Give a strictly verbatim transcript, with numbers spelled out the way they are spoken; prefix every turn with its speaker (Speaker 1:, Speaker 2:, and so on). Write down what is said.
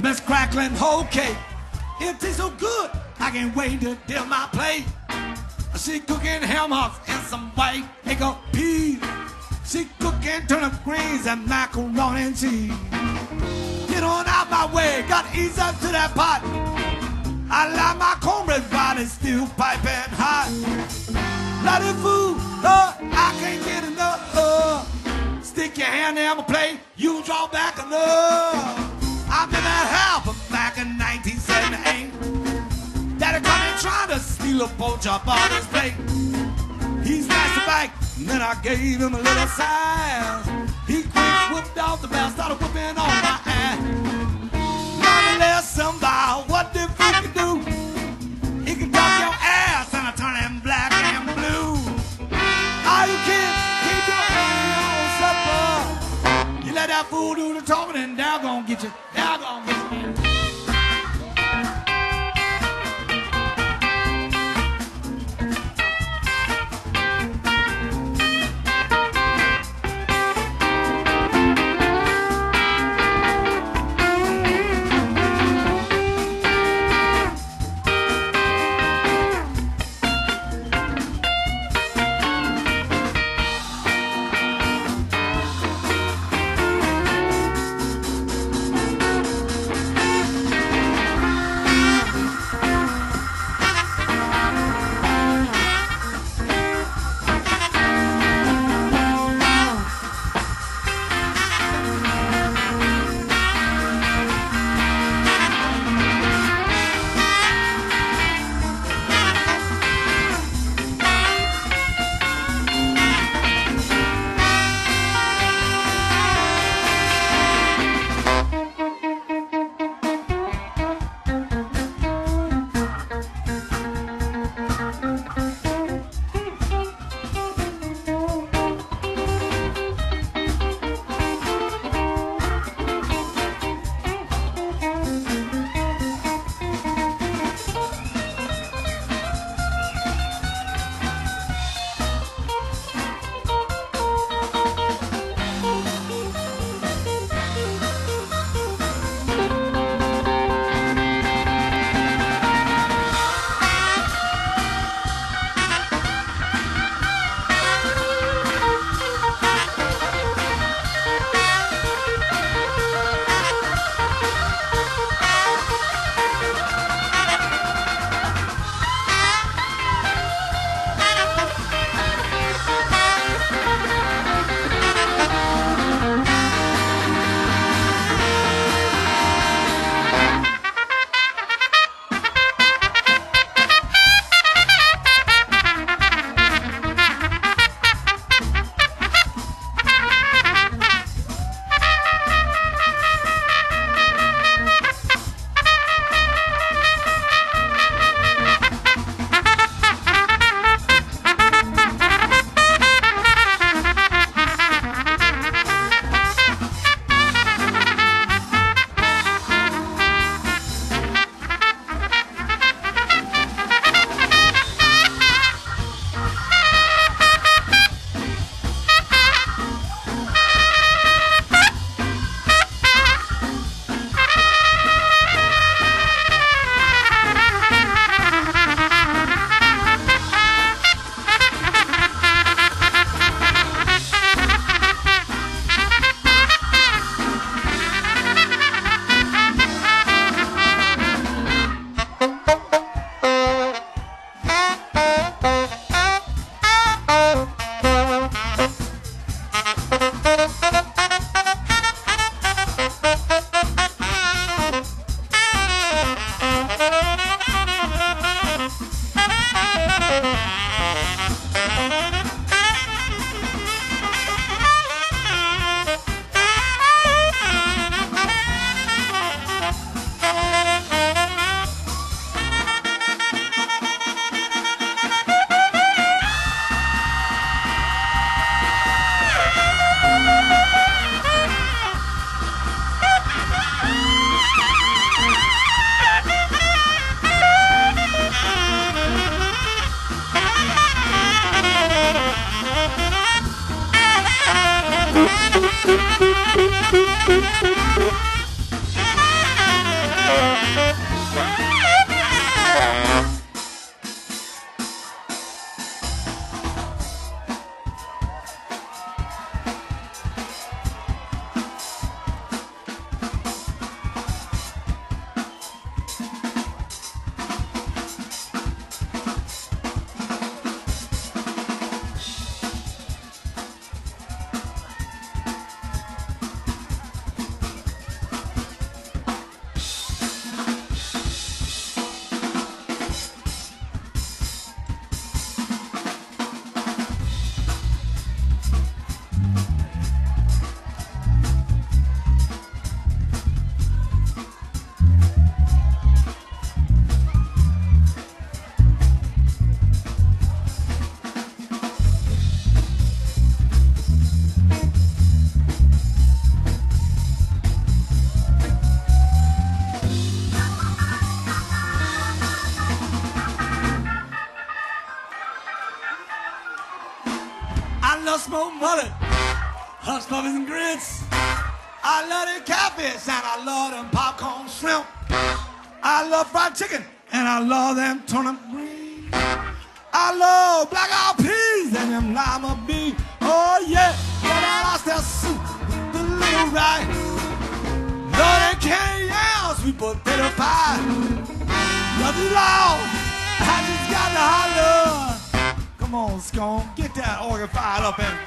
Speaker 1: best crackling whole cake. It tastes so good, I can't wait to dip my plate. She cooking ham hocks and some white pickled peas. She cooking turnip greens and macaroni and cheese. Get on out my way, got to ease up to that pot. I like my cornbread body still piping hot. Bloody food, Lord, I can't get enough. Uh, stick your hand in my plate, you draw back enough. I'm in that house back in nineteen seventy-eight. Daddy come in trying to steal a pork chop on his plate. He snatched the bike, and then I gave him a little size. He quick whipped off the belt, started whipping on my ass. Learn a lesson about what the food can do. He can dump your ass and I turn him black and blue. All you kids, keep your own supper. You let that fool do the talking and they're gonna get you. They're gonna get you, man. love smoked mullet, hush puppies and grits. I love the catfish and I love them popcorn shrimp. I love fried chicken and I love them turnip greens. I love black eyed peas and them lima beans. Oh yeah, love that oxtail soup with the little rice. Love that candy yams, sweet potato pie. Love it all, I just got to holler. Come on, Scone, get that organ fired up and